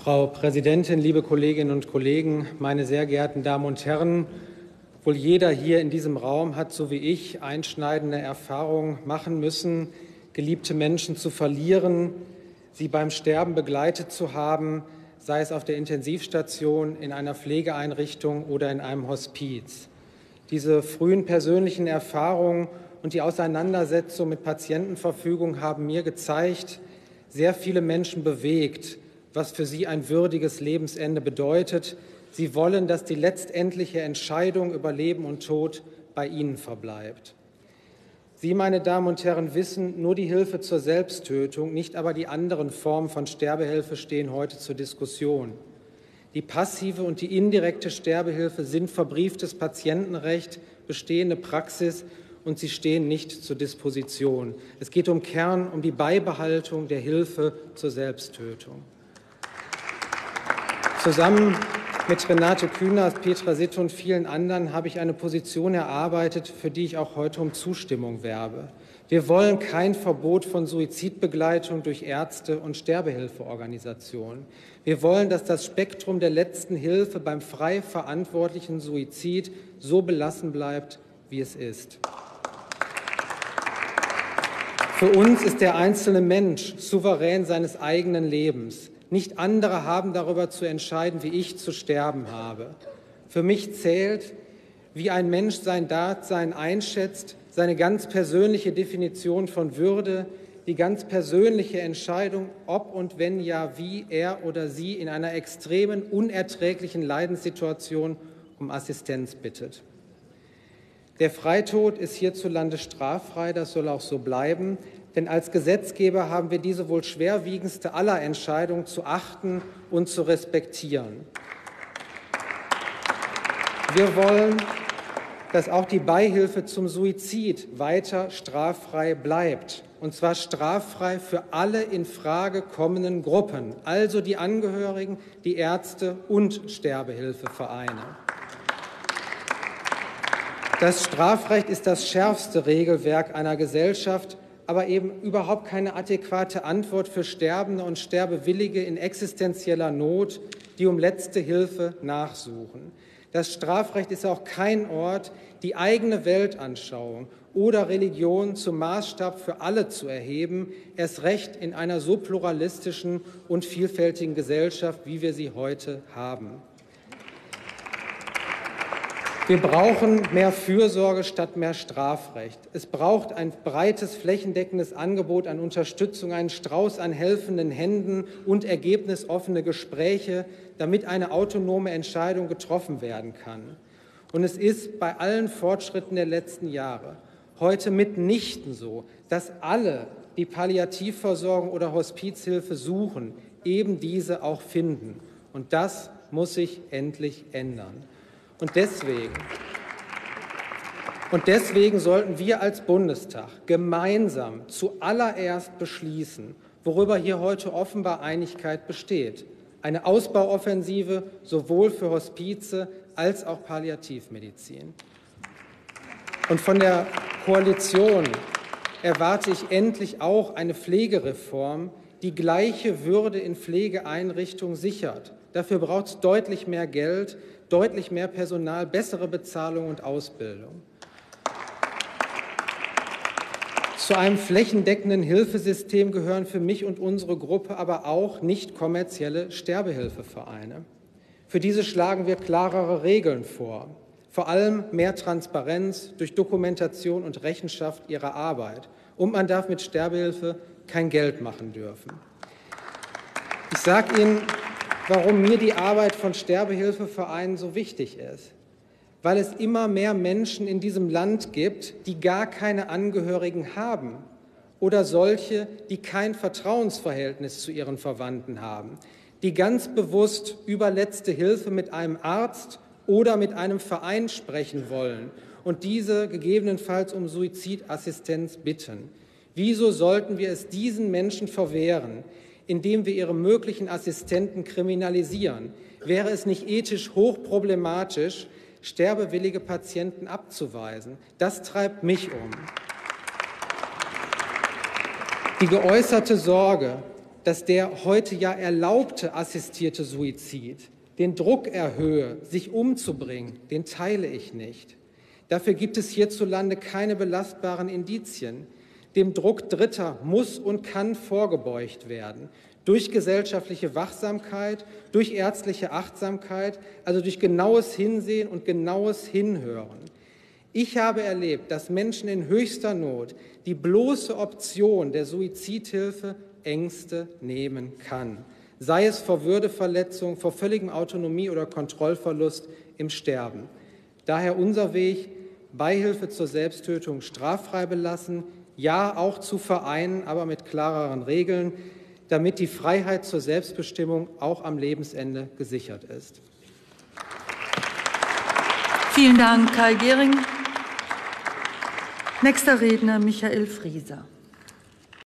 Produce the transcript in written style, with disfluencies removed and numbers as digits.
Frau Präsidentin, liebe Kolleginnen und Kollegen, meine sehr geehrten Damen und Herren! Wohl jeder hier in diesem Raum hat, so wie ich, einschneidende Erfahrungen machen müssen, geliebte Menschen zu verlieren, sie beim Sterben begleitet zu haben, sei es auf der Intensivstation, in einer Pflegeeinrichtung oder in einem Hospiz. Diese frühen persönlichen Erfahrungen und die Auseinandersetzung mit Patientenverfügung haben mir gezeigt, sehr viele Menschen bewegt, was für sie ein würdiges Lebensende bedeutet. Sie wollen, dass die letztendliche Entscheidung über Leben und Tod bei ihnen verbleibt. Sie, meine Damen und Herren, wissen, nur die Hilfe zur Selbsttötung, nicht aber die anderen Formen von Sterbehilfe stehen heute zur Diskussion. Die passive und die indirekte Sterbehilfe sind verbrieftes Patientenrecht, bestehende Praxis, und sie stehen nicht zur Disposition. Es geht im Kern um die Beibehaltung der Hilfe zur Selbsttötung. Zusammen mit Renate Künast, Petra Sitte und vielen anderen habe ich eine Position erarbeitet, für die ich auch heute um Zustimmung werbe. Wir wollen kein Verbot von Suizidbegleitung durch Ärzte und Sterbehilfeorganisationen. Wir wollen, dass das Spektrum der letzten Hilfe beim frei verantwortlichen Suizid so belassen bleibt, wie es ist. Für uns ist der einzelne Mensch souverän seines eigenen Lebens. Nicht andere haben darüber zu entscheiden, wie ich zu sterben habe. Für mich zählt, wie ein Mensch sein Dasein einschätzt, seine ganz persönliche Definition von Würde, die ganz persönliche Entscheidung, ob und wenn ja, wie er oder sie in einer extremen, unerträglichen Leidenssituation um Assistenz bittet. Der Freitod ist hierzulande straffrei, das soll auch so bleiben. Denn als Gesetzgeber haben wir diese wohl schwerwiegendste aller Entscheidungen zu achten und zu respektieren. Wir wollen, dass auch die Beihilfe zum Suizid weiter straffrei bleibt. Und zwar straffrei für alle in Frage kommenden Gruppen, also die Angehörigen, die Ärzte und Sterbehilfevereine. Das Strafrecht ist das schärfste Regelwerk einer Gesellschaft, aber eben überhaupt keine adäquate Antwort für Sterbende und Sterbewillige in existenzieller Not, die um letzte Hilfe nachsuchen. Das Strafrecht ist auch kein Ort, die eigene Weltanschauung oder Religion zum Maßstab für alle zu erheben, erst recht in einer so pluralistischen und vielfältigen Gesellschaft, wie wir sie heute haben. Wir brauchen mehr Fürsorge statt mehr Strafrecht. Es braucht ein breites, flächendeckendes Angebot an Unterstützung, einen Strauß an helfenden Händen und ergebnisoffene Gespräche, damit eine autonome Entscheidung getroffen werden kann. Und es ist bei allen Fortschritten der letzten Jahre heute mitnichten so, dass alle, die Palliativversorgung oder Hospizhilfe suchen, eben diese auch finden. Und das muss sich endlich ändern. Und deswegen sollten wir als Bundestag gemeinsam zuallererst beschließen, worüber hier heute offenbar Einigkeit besteht: eine Ausbauoffensive sowohl für Hospize als auch Palliativmedizin. Und von der Koalition erwarte ich endlich auch eine Pflegereform, die gleiche Würde in Pflegeeinrichtungen sichert. Dafür braucht es deutlich mehr Geld, deutlich mehr Personal, bessere Bezahlung und Ausbildung. Zu einem flächendeckenden Hilfesystem gehören für mich und unsere Gruppe aber auch nicht kommerzielle Sterbehilfevereine. Für diese schlagen wir klarere Regeln vor, vor allem mehr Transparenz durch Dokumentation und Rechenschaft ihrer Arbeit. Und man darf mit Sterbehilfe kein Geld machen dürfen. Ich sage Ihnen, warum mir die Arbeit von Sterbehilfevereinen so wichtig ist. Weil es immer mehr Menschen in diesem Land gibt, die gar keine Angehörigen haben oder solche, die kein Vertrauensverhältnis zu ihren Verwandten haben, die ganz bewusst über letzte Hilfe mit einem Arzt oder mit einem Verein sprechen wollen und diese gegebenenfalls um Suizidassistenz bitten. Wieso sollten wir es diesen Menschen verwehren, indem wir ihre möglichen Assistenten kriminalisieren? Wäre es nicht ethisch hochproblematisch, sterbewillige Patienten abzuweisen? Das treibt mich um. Die geäußerte Sorge, dass der heute ja erlaubte assistierte Suizid den Druck erhöhe, sich umzubringen, den teile ich nicht. Dafür gibt es hierzulande keine belastbaren Indizien. Dem Druck Dritter muss und kann vorgebeugt werden. Durch gesellschaftliche Wachsamkeit, durch ärztliche Achtsamkeit, also durch genaues Hinsehen und genaues Hinhören. Ich habe erlebt, dass Menschen in höchster Not die bloße Option der Suizidhilfe Ängste nehmen kann, sei es vor Würdeverletzung, vor völligem Autonomie- oder Kontrollverlust im Sterben. Daher unser Weg, Beihilfe zur Selbsttötung straffrei belassen, ja auch zu Vereinen, aber mit klareren Regeln, damit die Freiheit zur Selbstbestimmung auch am Lebensende gesichert ist. Vielen Dank, Kai Gehring. Nächster Redner Michael Frieser.